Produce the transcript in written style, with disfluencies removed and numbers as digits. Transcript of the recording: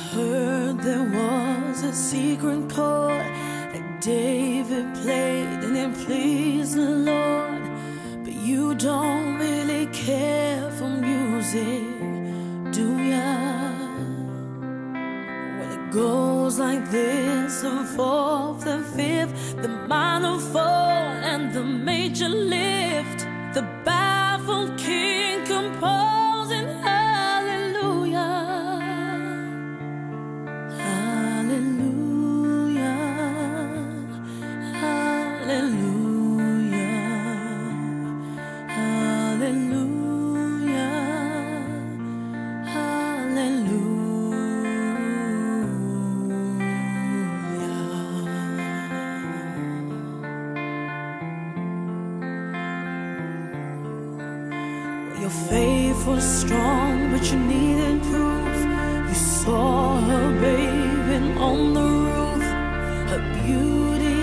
heard there was a secret chord that David played and it pleased the Lord. But you don't really care for music, do ya? Well, it goes like this: the fourth, the fifth, the minor fall, and the major lift. The baffled king composing hallelujah, hallelujah, hallelujah, hallelujah, hallelujah. Your faith was strong, but you needed proof. You saw her bathing on the roof, her beauty